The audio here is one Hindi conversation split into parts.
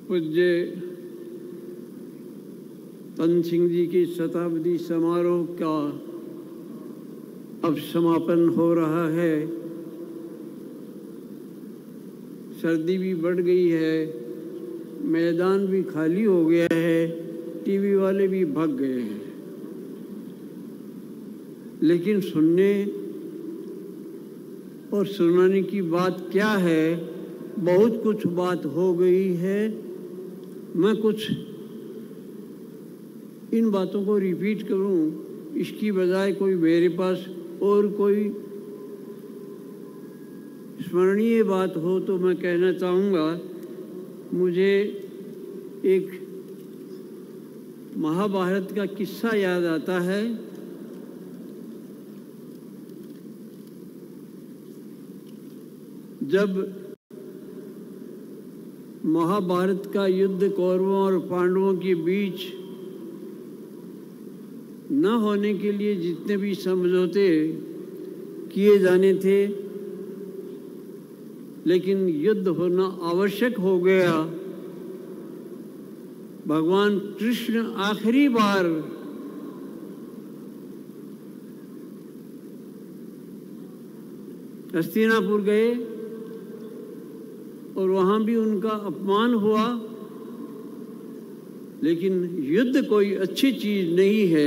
पूज्य तन सिंह जी की शताब्दी समारोह का अब समापन हो रहा है। सर्दी भी बढ़ गई है, मैदान भी खाली हो गया है, टीवी वाले भी भाग गए हैं, लेकिन सुनने और सुनाने की बात क्या है, बहुत कुछ बात हो गई है। मैं कुछ इन बातों को रिपीट करूं, इसकी बजाय कोई मेरे पास और कोई स्मरणीय बात हो तो मैं कहना चाहूँगा। मुझे एक महाभारत का किस्सा याद आता है। जब महाभारत का युद्ध कौरवों और पांडवों के बीच न होने के लिए जितने भी समझौते किए जाने थे, लेकिन युद्ध होना आवश्यक हो गया। भगवान कृष्ण आखिरी बार हस्तिनापुर गए और वहाँ भी उनका अपमान हुआ, लेकिन युद्ध कोई अच्छी चीज नहीं है,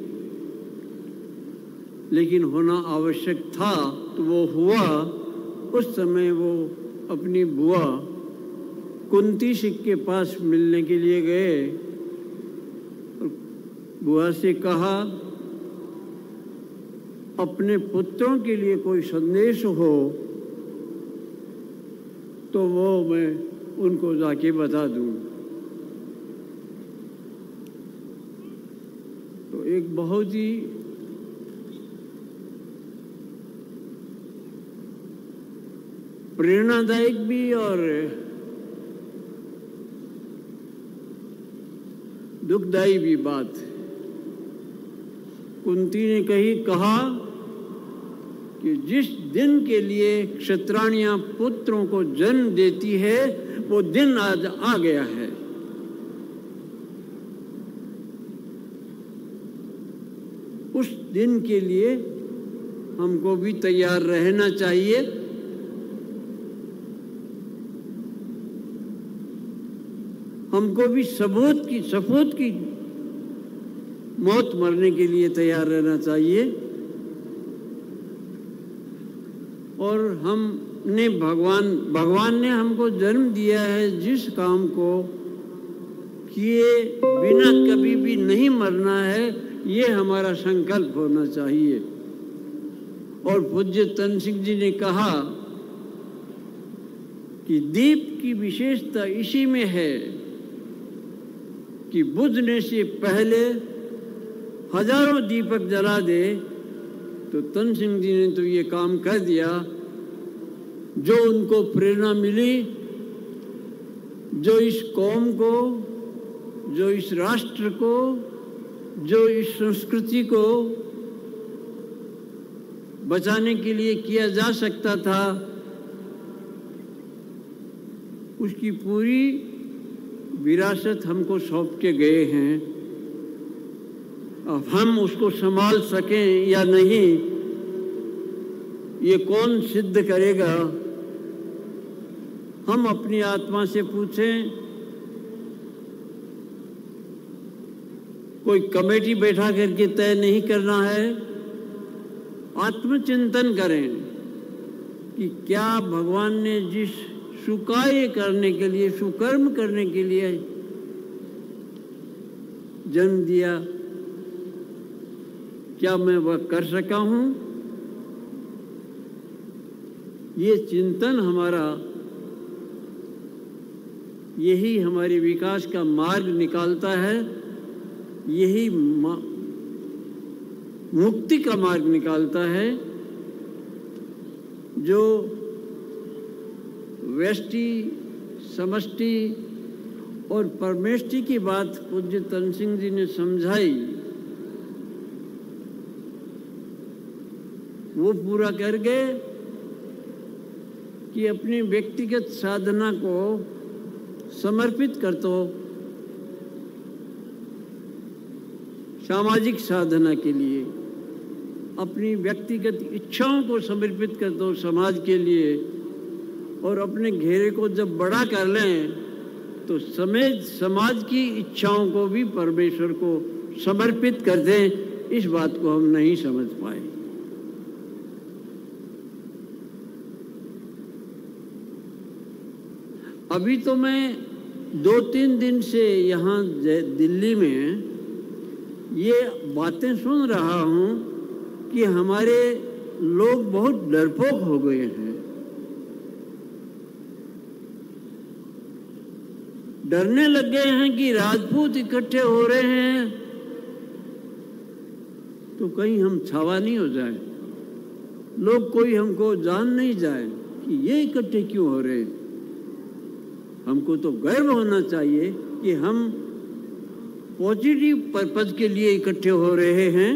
लेकिन होना आवश्यक था तो वो हुआ। उस समय वो अपनी बुआ कुंती सिंह के पास मिलने के लिए गए और बुआ से कहा, अपने पुत्रों के लिए कोई संदेश हो तो वो मैं उनको जाके बता दूं। तो एक बहुत ही प्रेरणादायक भी और दुखदाई भी बात कुंती ने कहा कि जिस दिन के लिए क्षत्राणियां पुत्रों को जन्म देती है वो दिन आज आ गया है। उस दिन के लिए हमको भी तैयार रहना चाहिए। हमको भी सपूत की मौत मरने के लिए तैयार रहना चाहिए। और हमने भगवान ने हमको जन्म दिया है, जिस काम को किए बिना कभी भी नहीं मरना है, ये हमारा संकल्प होना चाहिए। और पूज्य तन सिंह जी ने कहा कि दीप की विशेषता इसी में है कि बुझने से पहले हजारों दीपक जला दे। तो तन सिंह जी ने तो ये काम कर दिया। जो उनको प्रेरणा मिली, जो इस कौम को, जो इस राष्ट्र को, जो इस संस्कृति को बचाने के लिए किया जा सकता था, उसकी पूरी विरासत हमको सौंप के गए हैं। अब हम उसको संभाल सकें या नहीं, ये कौन सिद्ध करेगा। हम अपनी आत्मा से पूछें। कोई कमेटी बैठा करके तय नहीं करना है। आत्मचिंतन करें कि क्या भगवान ने जिस सुकार्य करने के लिए, सुकर्म करने के लिए जन्म दिया, क्या मैं वह कर सका हूं। ये चिंतन हमारा, यही हमारे विकास का मार्ग निकालता है, यही मुक्ति का मार्ग निकालता है। जो व्यष्टि, समष्टि और परमेष्टि की बात पूज्य तन सिंह जी ने समझाई, वो पूरा कर गए कि अपनी व्यक्तिगत साधना को समर्पित करतो सामाजिक साधना के लिए, अपनी व्यक्तिगत इच्छाओं को समर्पित कर दो समाज के लिए, और अपने घेरे को जब बड़ा कर लें तो समाज की इच्छाओं को भी परमेश्वर को समर्पित कर दें। इस बात को हम नहीं समझ पाए। अभी तो मैं 2-3 दिन से यहाँ दिल्ली में ये बातें सुन रहा हूँ कि हमारे लोग बहुत डरपोक हो गए हैं, डरने लग गए हैं कि राजपूत इकट्ठे हो रहे हैं तो कहीं हम छावा नहीं हो जाए, लोग कोई हमको जान नहीं जाए कि ये इकट्ठे क्यों हो रहे हैं। हमको तो गर्व होना चाहिए कि हम पॉजिटिव पर्पज के लिए इकट्ठे हो रहे हैं,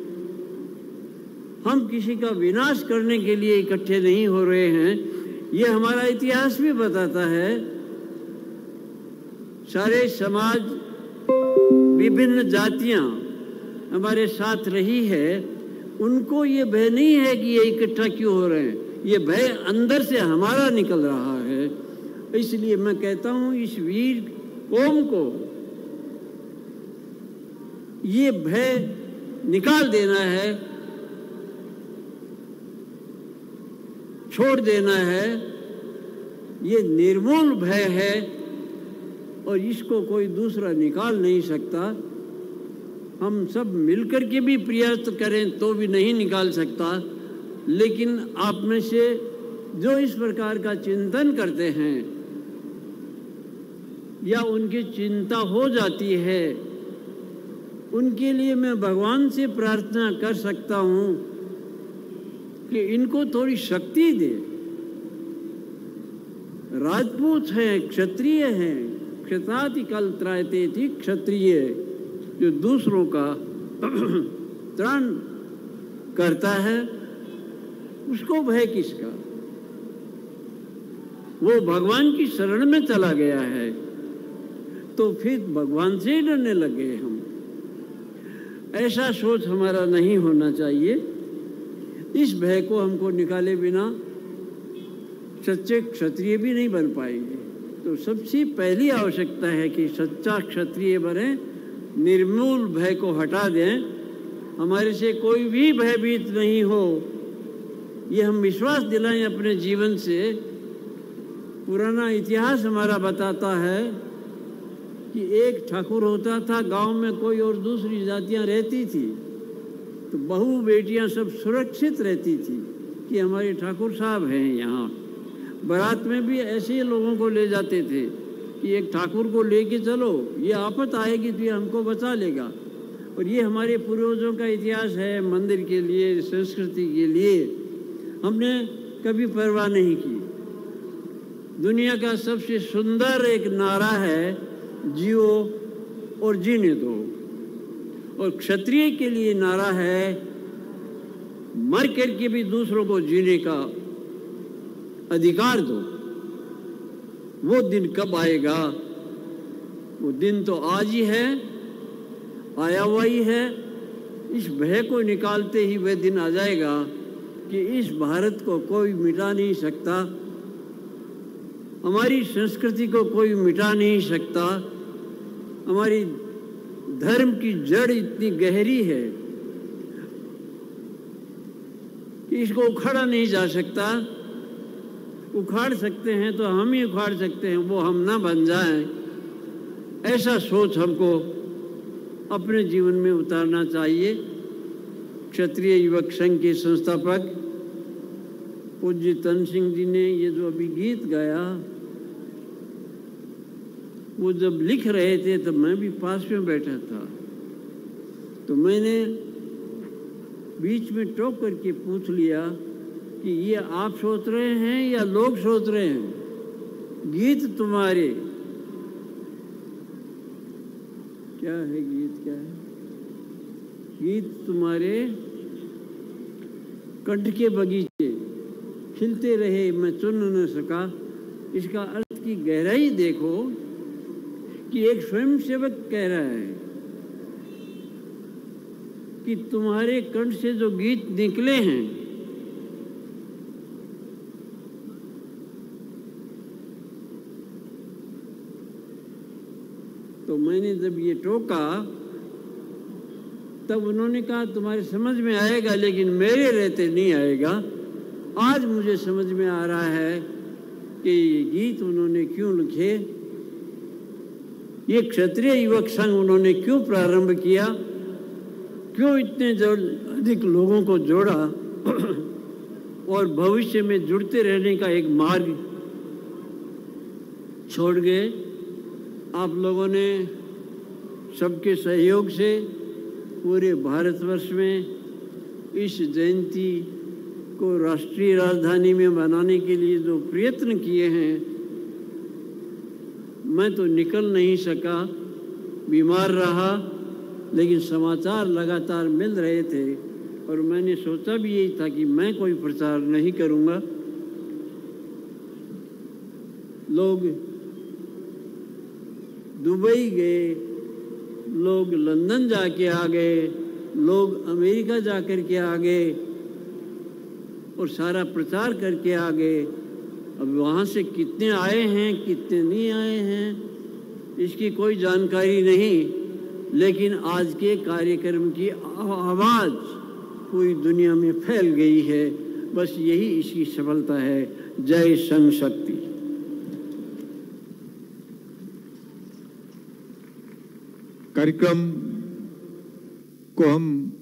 हम किसी का विनाश करने के लिए इकट्ठे नहीं हो रहे हैं। ये हमारा इतिहास भी बताता है। सारे समाज, विभिन्न जातियां हमारे साथ रही है, उनको ये भय नहीं है कि ये इकट्ठा क्यों हो रहे हैं, ये भय अंदर से हमारा निकल रहा है। इसलिए मैं कहता हूं इस वीर कौम को ये भय निकाल देना है, छोड़ देना है। ये निर्मूल भय है और इसको कोई दूसरा निकाल नहीं सकता। हम सब मिलकर के भी प्रयास करें तो भी नहीं निकाल सकता। लेकिन आप में से जो इस प्रकार का चिंतन करते हैं या उनकी चिंता हो जाती है, उनके लिए मैं भगवान से प्रार्थना कर सकता हूँ कि इनको थोड़ी शक्ति दे। राजपूत हैं, क्षत्रिय हैं, क्षताति कल त्रायते थी क्षत्रिय, जो दूसरों का त्राण करता है, उसको भय किसका? वो भगवान की शरण में चला गया है, तो फिर भगवान से ही डरने लगे हम। ऐसा सोच हमारा नहीं होना चाहिए। इस भय को हमको निकाले बिना सच्चे क्षत्रिय भी नहीं बन पाएंगे। तो सबसे पहली आवश्यकता है कि सच्चा क्षत्रिय बने, निर्मूल भय को हटा दें, हमारे से कोई भी भयभीत नहीं हो, ये हम विश्वास दिलाएं अपने जीवन से। पुराना इतिहास हमारा बताता है कि एक ठाकुर होता था, गांव में कोई और दूसरी जातियां रहती थी, तो बहू बेटियां सब सुरक्षित रहती थी कि हमारे ठाकुर साहब हैं यहाँ। बारात में भी ऐसे लोगों को ले जाते थे कि एक ठाकुर को लेके चलो, ये आफत आएगी तो ये हमको बचा लेगा। और ये हमारे पूर्वजों का इतिहास है। मंदिर के लिए, संस्कृति के लिए हमने कभी परवाह नहीं की। दुनिया का सबसे सुंदर एक नारा है, जियो और जीने दो। और क्षत्रिय के लिए नारा है, मर करके भी दूसरों को जीने का अधिकार दो। वो दिन कब आएगा? वो दिन तो आज ही है, आया हुआ ही है। इस भय को निकालते ही वह दिन आ जाएगा कि इस भारत को कोई मिटा नहीं सकता, हमारी संस्कृति को कोई मिटा नहीं सकता। हमारी धर्म की जड़ इतनी गहरी है कि इसको उखाड़ा नहीं जा सकता। उखाड़ सकते हैं तो हम ही उखाड़ सकते हैं, वो हम ना बन जाएं। ऐसा सोच हमको अपने जीवन में उतारना चाहिए। क्षत्रिय युवक संघ के संस्थापक पूज्य तन सिंह जी ने ये जो अभी गीत गाया, वो जब लिख रहे थे तब मैं भी पास में बैठा था, तो मैंने बीच में टोक करके पूछ लिया कि ये आप सोच रहे हैं या लोग सोच रहे हैं? गीत तुम्हारे क्या है? गीत क्या है? गीत तुम्हारे कंठ के बगीचे खिलते रहे, मैं चुन न सका। इसका अर्थ की गहराई देखो कि एक स्वयंसेवक कह रहा है कि तुम्हारे कंठ से जो गीत निकले हैं तो मैंने जब ये टोका तब उन्होंने कहा तुम्हारे समझ में आएगा लेकिन मेरे रहते नहीं आएगा। आज मुझे समझ में आ रहा है कि ये गीत उन्होंने क्यों लिखे, ये क्षत्रिय युवक संघ उन्होंने क्यों प्रारंभ किया, क्यों इतने अधिक लोगों को जोड़ा और भविष्य में जुड़ते रहने का एक मार्ग छोड़ गए। आप लोगों ने सबके सहयोग से पूरे भारतवर्ष में इस जयंती को राष्ट्रीय राजधानी में मनाने के लिए जो प्रयत्न किए हैं, मैं तो निकल नहीं सका, बीमार रहा, लेकिन समाचार लगातार मिल रहे थे और मैंने सोचा भी यही था कि मैं कोई प्रचार नहीं करूंगा। लोग दुबई गए, लोग लंदन जाके आ गए, लोग अमेरिका जाकर के आ गए और सारा प्रचार करके आ गए। अब वहाँ से कितने आए हैं कितने नहीं आए हैं इसकी कोई जानकारी नहीं, लेकिन आज के कार्यक्रम की आवाज़ पूरी दुनिया में फैल गई है। बस यही इसकी सफलता है। जय संघ शक्ति। कार्यक्रम को हम